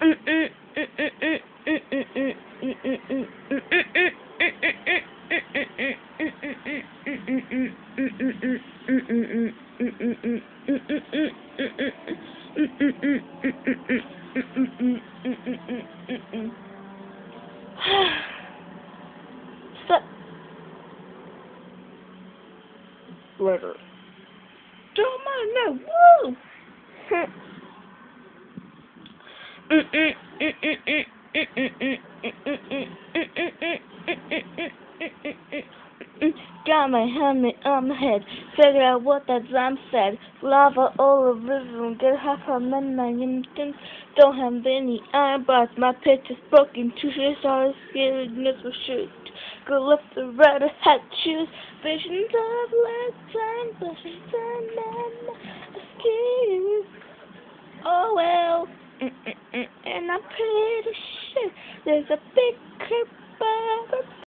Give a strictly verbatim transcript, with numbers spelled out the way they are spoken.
Stop. Later. Don't mind no. Woo! Got my helmet on my head. Figure out what that drum said. Lava all over the room. Get half a man, my instincts. Don't have any eyebrows. My pitch is broken. Two shirts are scared. Never shoot. Go left the right hat shoes. Visions of lifetime. Visions of man. Excuse. Oh well. And I'm pretty sure there's a big creeper